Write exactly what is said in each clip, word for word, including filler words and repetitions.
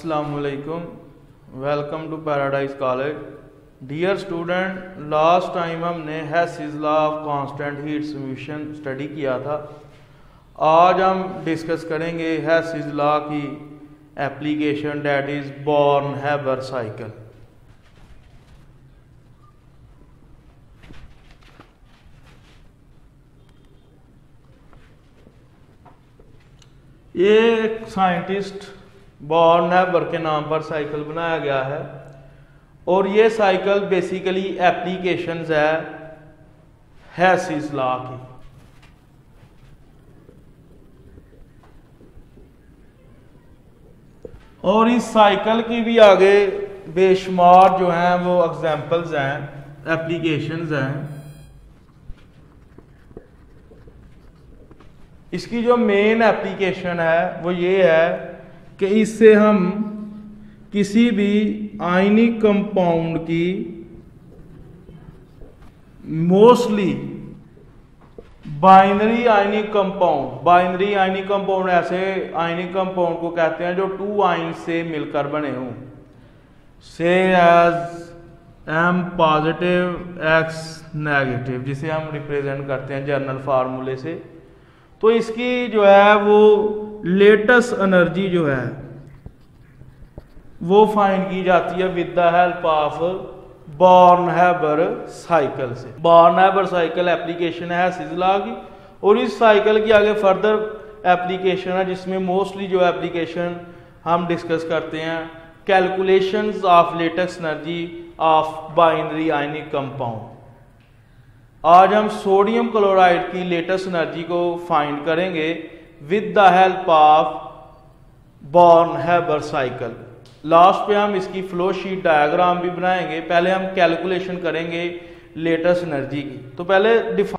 Assalamualaikum. Welcome to Paradise College. Dear student, last time हमने Hess's law of constant heat solution study किया था। आज हम discuss करेंगे हेसिस लॉ की application, that is Born Haber cycle. ये एक साइंटिस्ट बॉर्न-हैबर के नाम पर साइकिल बनाया गया है और ये साइकिल बेसिकली एप्लीकेशंस है हेसिस लॉ की। और इस साइकिल की भी आगे बेशुमार जो हैं वो एग्जांपल्स हैं, एप्लीकेशंस हैं। इसकी जो मेन एप्लीकेशन है वो ये है कि इससे हम किसी भी आयनिक कंपाउंड की mostly binary ionic compound, binary ionic compound ऐसे आयनिक कंपाउंड को कहते हैं जो टू आयन से मिलकर बने हों, से as M positive X negative, जिसे हम रिप्रेजेंट करते हैं जनरल फार्मूले से। तो इसकी जो है वो लेटेस्ट एनर्जी जो है वो फाइंड की जाती है with the help of Born Haber cycle से। बॉर्न-हैबर साइकिल एप्लीकेशन है हेसिस लॉ की और इस साइकिल की आगे फर्दर एप्लीकेशन है जिसमें मोस्टली जो एप्लीकेशन हम डिस्कस करते हैं calculations of lattice energy of binary ionic compound. आज हम सोडियम क्लोराइड की लेटेस्ट एनर्जी को फाइंड करेंगे with the help of Born Haber cycle. Last पे हम इसकी फ्लो शीट डायग्राम भी बनाएंगे। पहले हम कैलकुलेशन करेंगे लेटेस्ट एनर्जी की। तो पहले डिफाइन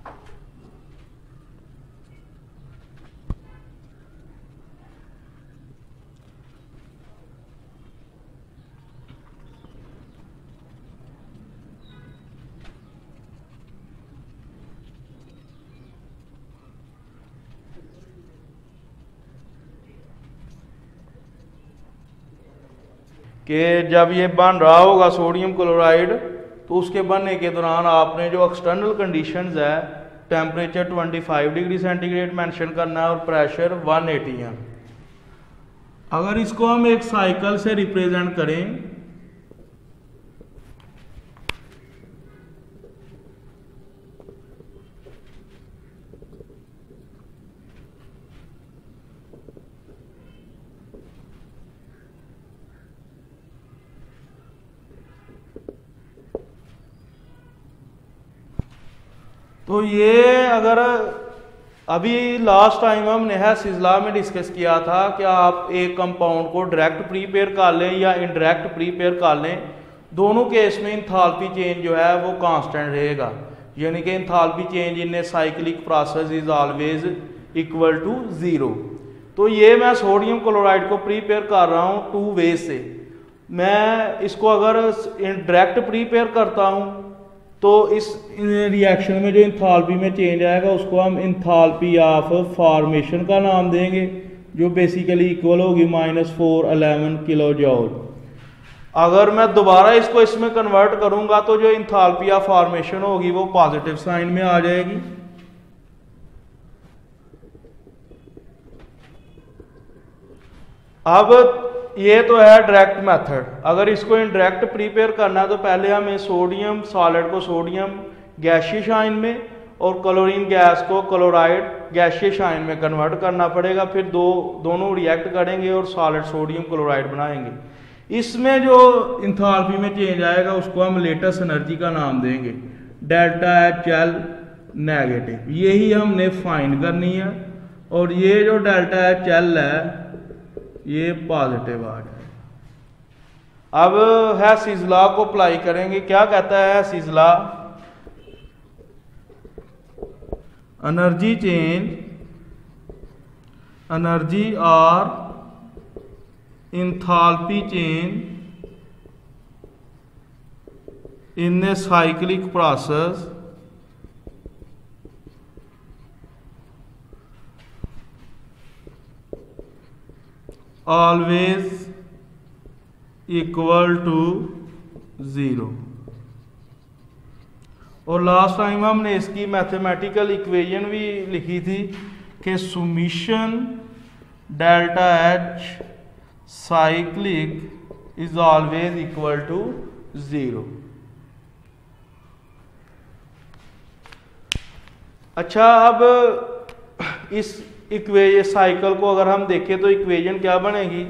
कि जब ये बन रहा होगा सोडियम क्लोराइड तो उसके बनने के दौरान आपने जो एक्सटर्नल कंडीशंस है, टेम्परेचर पच्चीस डिग्री सेंटीग्रेड मेंशन करना है और प्रेशर एक सौ अस्सी है। अगर इसको हम एक साइकिल से रिप्रेजेंट करें तो ये अगर अभी लास्ट टाइम हमने हेसिस लॉ में डिस्कस किया था कि आप एक कंपाउंड को डायरेक्ट प्रीपेयर कर लें या इनडायरेक्ट प्रीपेयर कर लें, दोनों केस में इंथाल्पी चेंज जो है वो कांस्टेंट रहेगा। यानी कि enthalpy change in a cyclic process is always equal to zero. तो ये मैं सोडियम क्लोराइड को प्रीपेयर कर रहा हूँ टू वे से। मैं इसको अगर डायरेक्ट प्रीपेयर करता हूँ तो इस रिएक्शन में जो इंथाल्पी में चेंज आएगा उसको हम इंथाल्पी ऑफ फॉर्मेशन का नाम देंगे, जो बेसिकली इक्वल होगी minus four eleven kilo joule. अगर मैं दोबारा इसको इसमें कन्वर्ट करूंगा तो जो इंथाल्पी ऑफ फॉर्मेशन होगी वो पॉजिटिव साइन में आ जाएगी। अब ये तो है डायरेक्ट मेथड। अगर इसको इनडायरेक्ट प्रीपेयर करना है तो पहले हमें सोडियम सॉलिड को सोडियम गैसियस आयन में और क्लोरीन गैस को क्लोराइड गैसियस आयन में कन्वर्ट करना पड़ेगा। फिर दो दोनों रिएक्ट करेंगे और सॉलिड सोडियम क्लोराइड बनाएंगे। इसमें जो इंथाल्पी में चेंज आएगा उसको हम लेटेस्ट एनर्जी का नाम देंगे डेल्टा एच एल नेगेटिव। यही हमने फाइंड करनी है और ये जो डेल्टा एच एल है ये पॉजिटिव आ जाए। अब हेसिस लॉ को अप्लाई करेंगे। क्या कहता है Hess's law? Energy change, energy और enthalpy change in a cyclic process always equal to zero. और लास्ट टाइम हमने इसकी मैथमेटिकल इक्वेशन भी लिखी थी कि summation delta H cyclic is always equal to zero. अच्छा, अब इस इक्वेशन साइकिल को अगर हम देखें तो इक्वेशन क्या बनेगी?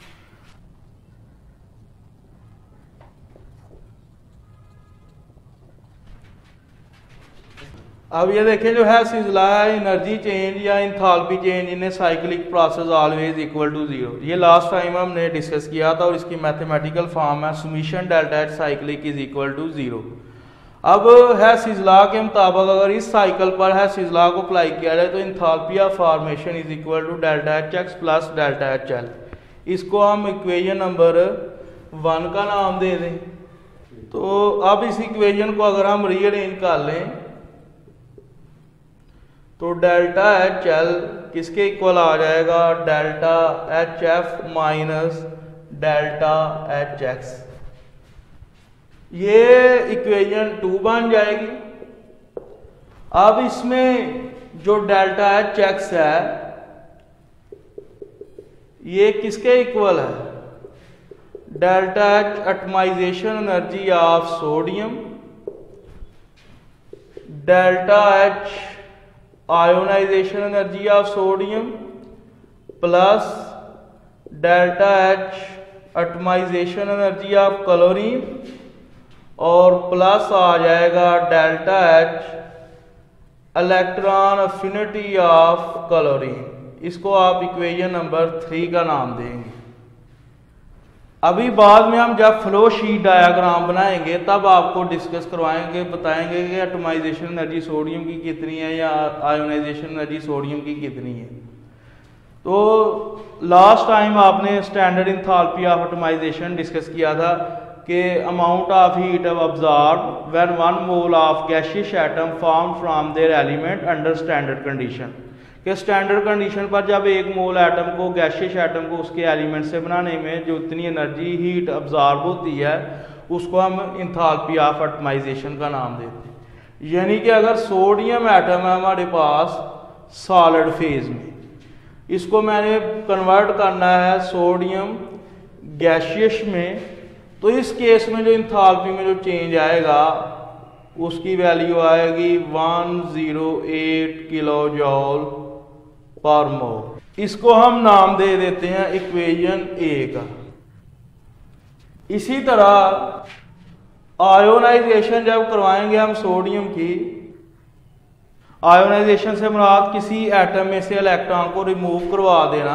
अब ये देखें जो है सिलसिला है एनर्जी चेंज या enthalpy change in a cyclic process always equal to zero. ये लास्ट टाइम हमने डिस्कस किया था और इसकी मैथमेटिकल फॉर्म है summation delta H cyclic is equal to zero. अब है सिलसिला के मुताबिक अगर इस साइकिल पर है सिलसिला को अप्लाई किया जाए तो enthalpy of formation is equal to delta H X plus delta H L. इसको हम इक्वेशन नंबर वन का नाम दे दें। तो अब इस इक्वेशन को अगर हम रीअरेंज कर लें तो डेल्टा एच एल किसके इक्वल आ जाएगा? Delta H F minus delta H X. ये इक्वेशन टू बन जाएगी। अब इसमें जो डेल्टा एच एक्स है ये किसके इक्वल है? Delta H atomization energy of sodium, delta H ionization energy of sodium plus delta H atomization energy of chlorine और प्लस आ जाएगा delta H electron affinity of chlorine. इसको आप इक्वेशन नंबर थ्री का नाम देंगे। अभी बाद में हम जब फ्लो शीट डायाग्राम बनाएंगे तब आपको डिस्कस करवाएंगे, बताएंगे कि एटमाइजेशन एनर्जी सोडियम की कितनी है या आयोनाइजेशन एनर्जी सोडियम की कितनी है। तो लास्ट टाइम आपने standard enthalpy of atomization discuss किया था कि amount of heat absorbed when one mole of gaseous atom form from their element under standard condition. कि स्टैंडर्ड कंडीशन पर जब एक मोल एटम को गैसियस एटम को उसके एलिमेंट से बनाने में जो इतनी एनर्जी हीट अब्जॉर्ब होती है उसको हम इंथाल्पी ऑफ एटमाइजेशन का नाम देते हैं। यानी कि अगर सोडियम एटम है हमारे पास सॉलिड फेज में, इसको मैंने कन्वर्ट करना है सोडियम गैसियस में, तो इस केस में जो इंथाल्पी में जो चेंज आएगा उसकी वैल्यू आएगी one zero eight kilo joule per mole. इसको हम नाम दे देते हैं इक्वेशन ए का। इसी तरह आयोनाइजेशन जब करवाएंगे हम सोडियम की, आयोनाइजेशन से मुराद किसी एटम में से इलेक्ट्रॉन को रिमूव करवा देना।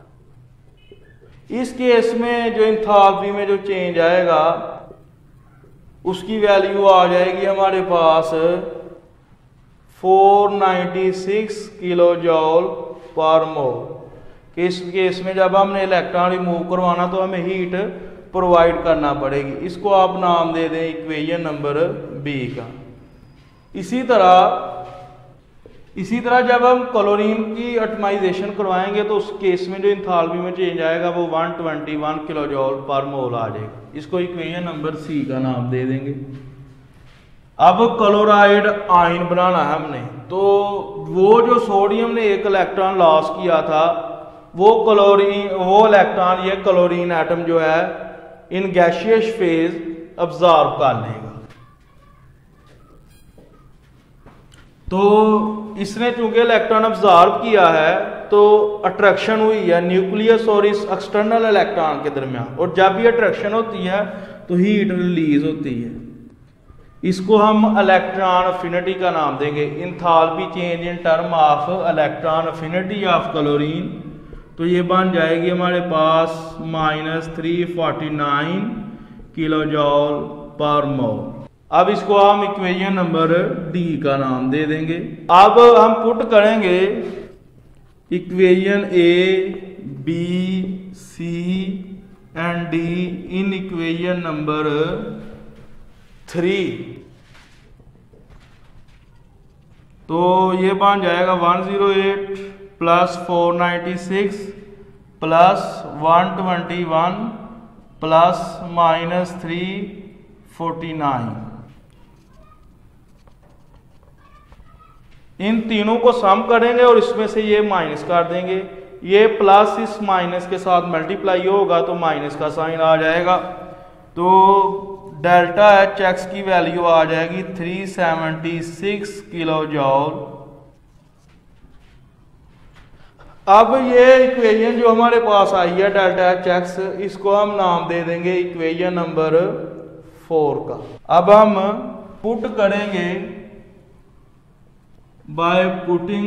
इस केस में जो इंथाल्पी में जो चेंज आएगा उसकी वैल्यू आ जाएगी हमारे पास four ninety six kilo joule per mole. इस केस में जब हमने इलेक्ट्रॉन रिमूव करवाना तो हमें हीट प्रोवाइड करना पड़ेगी। इसको आप नाम दे दें इक्वेशन नंबर बी का। इसी तरह इसी तरह जब हम क्लोरीन की एटमाइजेशन करवाएंगे तो उस केस में जो इंथाल्पी में चेंज आएगा वो one twenty one kilo joule per mole आ जाएगा। इसको इक्वेशन नंबर सी का नाम दे देंगे। अब क्लोराइड आयन बनाना है हमने, तो वो जो सोडियम ने एक इलेक्ट्रॉन लॉस किया था वो क्लोरीन वो इलेक्ट्रॉन ये क्लोरीन एटम जो है इन गैसियस फेज अब्जॉर्ब कर लेगा। तो इसने चूंकि इलेक्ट्रॉन अब्जॉर्ब किया है तो अट्रैक्शन हुई है न्यूक्लियस और इस एक्सटर्नल इलेक्ट्रॉन के दरमियान, और जब भी अट्रैक्शन होती है तो हीट रिलीज होती है। इसको हम इलेक्ट्रॉन अफिनिटी का नाम देंगे। Enthalpy change in term of electron affinity of chlorine, तो ये बन जाएगी हमारे पास minus three forty nine kilo joule per mole. अब इसको हम इक्वेशन नंबर डी का नाम दे देंगे। अब हम पुट करेंगे equation A B C and D in equation number three, तो ये बन जाएगा one zero eight plus four ninety six plus one twenty one plus minus three forty nine. इन तीनों को सम करेंगे और इसमें से ये माइनस कर देंगे। ये प्लस इस माइनस के साथ मल्टीप्लाई होगा तो माइनस का साइन आ जाएगा। तो डेल्टा एच एक्स की वैल्यू आ जाएगी three seventy six kilo joule. अब ये इक्वेशन जो हमारे पास आई है डेल्टा एच एक्स, इसको हम नाम दे देंगे इक्वेशन नंबर फोर का। अब हम पुट करेंगे by putting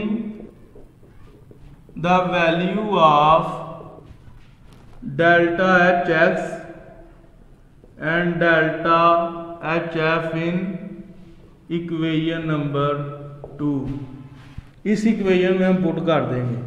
the value of delta H X and delta H F in equation number two. इस इक्वेशन में हम पुट कर देंगे।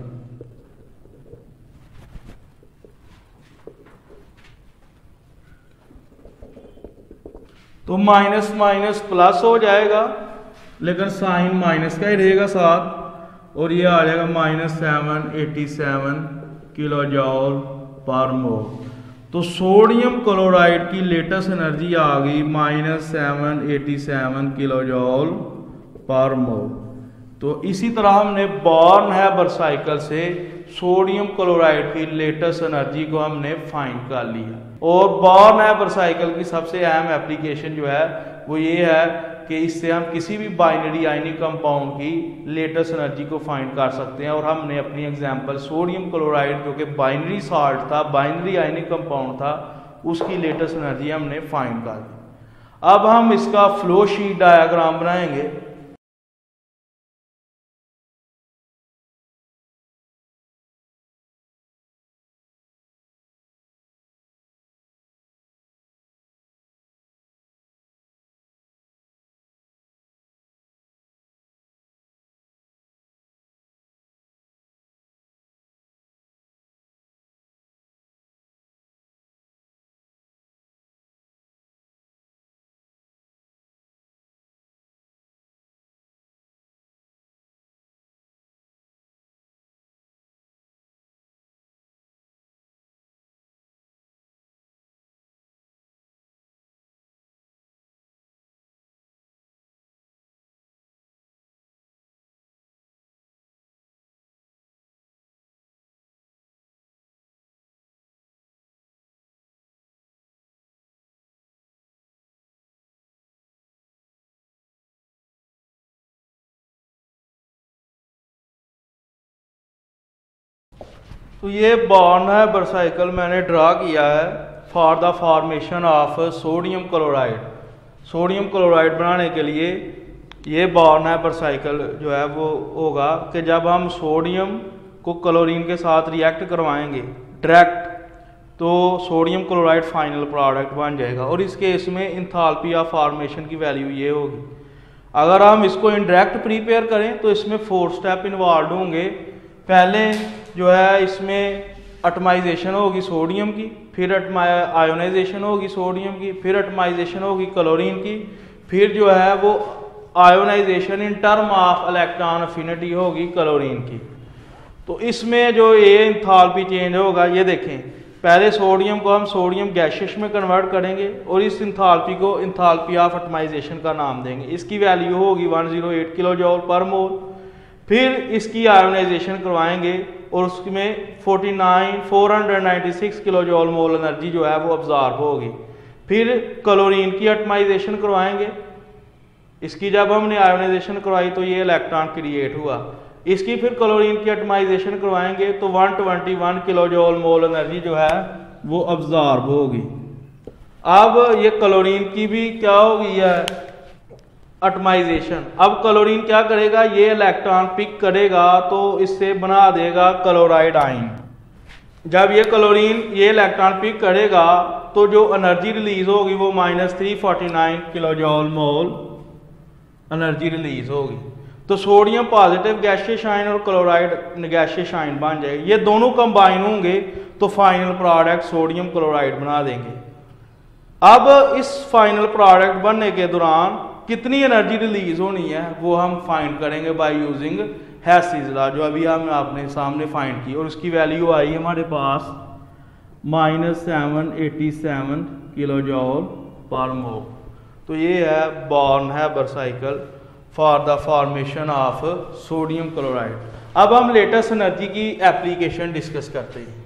तो माइनस माइनस प्लस हो जाएगा, लेकिन साइन माइनस का ही रहेगा साथ, और ये आ जाएगा minus seven eighty seven kilo joule per mole. तो सोडियम क्लोराइड की लेटेस्ट एनर्जी आ गई minus seven eighty seven kilo joule per mole. तो इसी तरह हमने बॉर्न हैबर साइकिल से सोडियम क्लोराइड की लेटेस्ट एनर्जी को हमने फाइंड कर लिया। और बॉर्न हैबर साइकिल की सबसे अहम एप्लीकेशन जो है वो ये है कि इससे हम किसी भी बाइनरी आयनिक कंपाउंड की लेटेस्ट एनर्जी को फाइंड कर सकते हैं। और हमने अपनी एग्जांपल सोडियम क्लोराइड जो कि बाइनरी साल्ट था, बाइनरी आयनिक कंपाउंड था, उसकी लेटेस्ट एनर्जी हमने फाइंड कर ली। अब हम इसका फ्लो शीट डायग्राम बनाएंगे। तो ये बॉर्न हैबर साइकिल मैंने ड्रा किया है for the formation of sodium chloride. Sodium chloride बनाने के लिए ये बॉर्न हैबर साइकिल जो है वो होगा कि जब हम सोडियम को क्लोरीन के साथ रिएक्ट करवाएंगे डायरेक्ट, तो सोडियम क्लोराइड फाइनल प्रोडक्ट बन जाएगा। और इस केस में इंथैल्पी ऑफ फॉर्मेशन की वैल्यू ये होगी। अगर हम इसको इनडायरेक्ट प्रीपेयर करें तो इसमें फोर स्टेप इन्वॉल्व होंगे। पहले जो है इसमें एटमाइजेशन होगी सोडियम की, फिर आयोनाइजेशन होगी सोडियम की, फिर एटमाइजेशन होगी क्लोरीन की, फिर जो है वो ionization in term of electron affinity होगी क्लोरीन की। तो इसमें जो ये इंथैल्पी चेंज होगा, ये देखें, पहले सोडियम को हम सोडियम गैशियस में कन्वर्ट करेंगे और इस इंथैल्पी को इंथैल्पी ऑफ एटमाइजेशन का नाम देंगे। इसकी वैल्यू होगी one zero eight kilo joule per mole. फिर इसकी आयोनाइजेशन करवाएंगे और उसमें forty nine four hundred ninety six kilo joule mole energy जो है वो अब्जॉर्ब होगी। फिर क्लोरीन की एटमाइजेशन करवाएंगे। इसकी जब हमने आयोनाइजेशन करवाई तो ये इलेक्ट्रॉन क्रिएट हुआ। इसकी फिर क्लोरीन की एटमाइजेशन करवाएंगे तो one twenty one kilo joule mole energy जो है वो अब्जॉर्ब होगी। अब ये क्लोरीन की भी क्या होगी है एटमाइजेशन। अब क्लोरीन क्या करेगा, ये इलेक्ट्रॉन पिक करेगा तो इससे बना देगा क्लोराइड आयन। जब ये क्लोरीन ये इलेक्ट्रॉन पिक करेगा तो जो एनर्जी रिलीज होगी वो minus three forty nine kilo joule mole energy release होगी। तो सोडियम पॉजिटिव गैशियस आयन और क्लोराइड गैशियस आयन बन जाएगा। ये दोनों कंबाइन होंगे तो फाइनल प्रोडक्ट सोडियम क्लोराइड बना देंगे। अब इस फाइनल प्रोडक्ट बनने के दौरान कितनी एनर्जी रिलीज होनी है वो हम फाइंड करेंगे बाय यूजिंग हेसीज लॉ, जो अभी हम आपने सामने फाइंड की। और उसकी वैल्यू आई हमारे पास minus seven eighty seven kilo joule per mole. तो ये है Born Haber cycle for the formation of sodium chloride. अब हम लेटेस्ट एनर्जी की एप्लीकेशन डिस्कस करते हैं।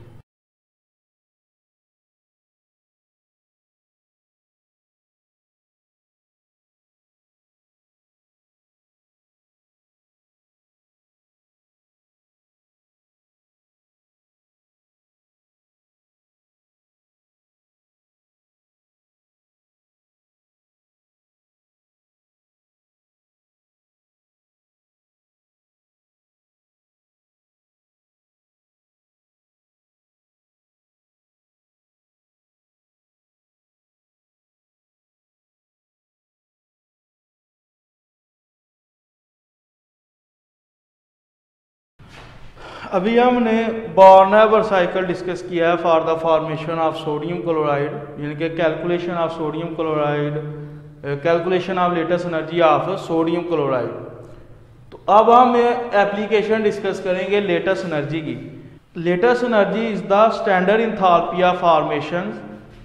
अभी हमने बॉर्नहैबर साइकिल डिस्कस किया है for the formation of sodium chloride, यानी कि calculation of sodium chloride, calculation of lattice energy of sodium chloride. तो अब हम एप्लीकेशन डिस्कस करेंगे लेटेस्ट एनर्जी की। Lattice energy is the standard enthalpy of formation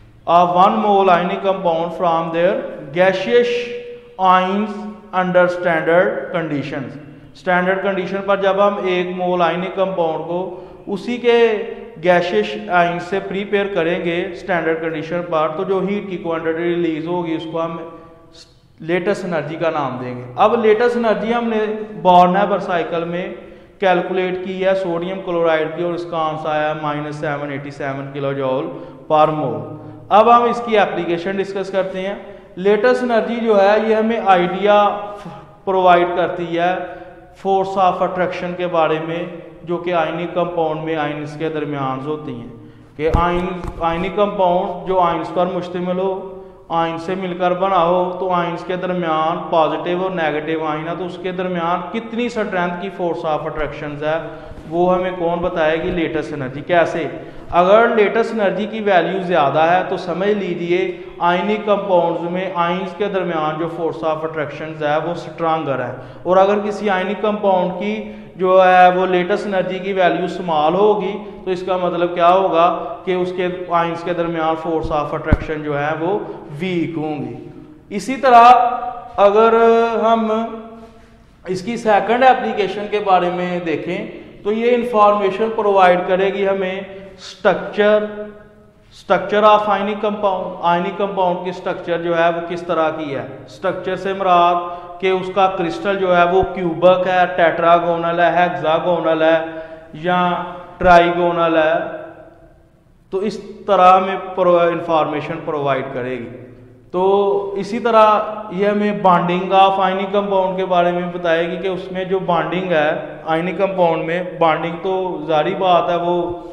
of one mole ionic compound from their gaseous ions under standard conditions. Standard condition पर जब हम एक मोल ionic compound को उसी के गैसियस आयन से प्रीपेयर करेंगे स्टैंडर्ड कंडीशन पर, तो जो हीट की क्वांटिटी रिलीज होगी उसको हम लेटेस्ट एनर्जी का नाम देंगे। अब लेटेस्ट एनर्जी हमने बॉर्नहैबर साइकिल में कैलकुलेट की है सोडियम क्लोराइड की, और इसका आंसर आया minus seven eighty seven kilo joule per mole. अब हम इसकी एप्लीकेशन डिस्कस करते हैं। लेटेस्ट एनर्जी जो है ये हमें आइडिया प्रोवाइड करती है फोर्स ऑफ अट्रैक्शन के बारे में, जो कि आयनिक कंपाउंड में आयन्स के दरमियान होती हैं। कि आयन आयनिक कंपाउंड जो आयन्स पर मुश्तमिल हो, आयन से मिलकर बना हो, तो आयन्स के दरमियान पॉजिटिव और नेगेटिव आयन है, तो उसके दरमियान कितनी स्ट्रेंथ की फोर्स ऑफ अट्रैक्शन है वो हमें कौन बताएगी? Lattice energy. कैसे? अगर लेटेस्ट एनर्जी की वैल्यू ज़्यादा है तो समझ लीजिए आयनिक कंपाउंड्स में आयन्स के दरमियान जो फोर्स ऑफ अट्रैक्शन है वो स्ट्रांगर है, और अगर किसी आयनिक कंपाउंड की जो है वो लेटेस्ट एनर्जी की वैल्यू स्मॉल होगी तो इसका मतलब क्या होगा कि उसके आयन्स के दरमियान फोर्स ऑफ अट्रैक्शन जो है वो वीक होंगी। इसी तरह अगर हम इसकी सेकंड एप्लीकेशन के बारे में देखें तो ये इंफॉर्मेशन प्रोवाइड करेगी हमें structure structure of ionic compound. Ionic compound की स्ट्रक्चर जो है वो किस तरह की है। स्ट्रक्चर से मुराद कि उसका क्रिस्टल जो है वो क्यूबक है, टेट्रागोनल है, हेक्सागोनल है या ट्राइगोनल है, तो इस तरह में इंफॉर्मेशन प्रोवाइड करेगी। तो इसी तरह ये हमें बॉन्डिंग ऑफ आयनिक कंपाउंड के बारे में बताएगी कि उसमें जो बॉन्डिंग है आयनिक कंपाउंड में, बॉन्डिंग तो जारी बात है वो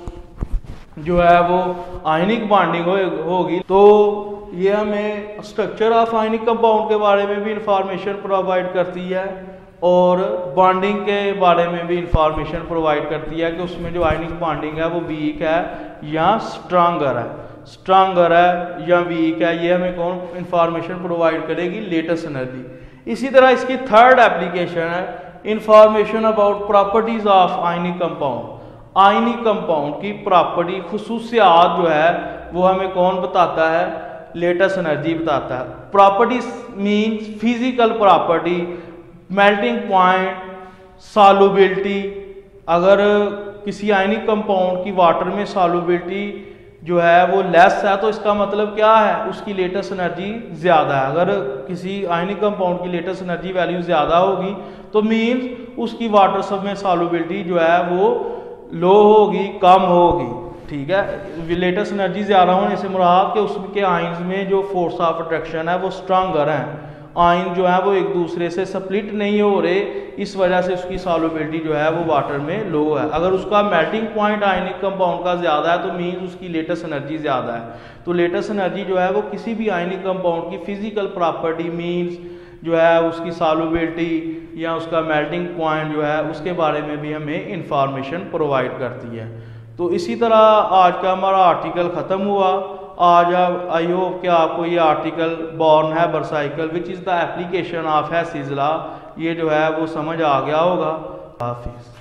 जो है वो आयनिक बॉन्डिंग होगी। तो ये हमें स्ट्रक्चर ऑफ आयनिक कंपाउंड के बारे में भी इंफॉर्मेशन प्रोवाइड करती है, और बॉन्डिंग के बारे में भी इंफॉर्मेशन प्रोवाइड करती है कि उसमें जो आयनिक बॉन्डिंग है वो वीक है या स्ट्रांगर है, स्ट्रांगर है या वीक है, ये हमें कौन इंफॉर्मेशन प्रोवाइड करेगी? Lattice energy. इसी तरह इसकी थर्ड एप्लीकेशन है information about properties of ionic compound. Ionic compound की प्रॉपर्टी खुसूसियात जो है वो हमें कौन बताता है? लेटेस्ट एनर्जी बताता है। Properties means physical property, melting point, solubility. अगर किसी आयनिक कंपाउंड की वाटर में सॉल्युबिलिटी जो है वो लेस है तो इसका मतलब क्या है? उसकी लेटेस्ट एनर्जी ज़्यादा है। अगर किसी आयनिक कंपाउंड की लेटेस्ट एनर्जी वैल्यू ज़्यादा होगी तो मीन्स उसकी वाटर सब में सॉल्युबिलिटी जो है वो लो होगी, कम होगी। ठीक है, लेटेस्ट एनर्जी ज़्यादा होने से मुराद कि उसके आयन्स में जो फोर्स ऑफ अट्रैक्शन है वो स्ट्रांगर हैं, आयन जो है वो एक दूसरे से स्प्लिट नहीं हो रहे, इस वजह से उसकी सॉल्युबिलिटी जो है वो वाटर में लो है। अगर उसका मेल्टिंग पॉइंट आयनिक कंपाउंड का ज़्यादा है तो मीन्स उसकी लेटेस्ट एनर्जी ज़्यादा है। तो लेटेस्ट एनर्जी जो है वो किसी भी आयनिक कंपाउंड की फिजिकल प्रॉपर्टी मीन्स जो है उसकी सॉल्युबिलिटी या उसका मेल्टिंग पॉइंट जो है उसके बारे में भी हमें इंफॉर्मेशन प्रोवाइड करती है। तो इसी तरह आज का हमारा आर्टिकल ख़त्म हुआ। आज अब आई होप कि आपको ये article Born Haber cycle which is the application of Hess's law ये जो है वो समझ आ गया होगा। हाफिज़।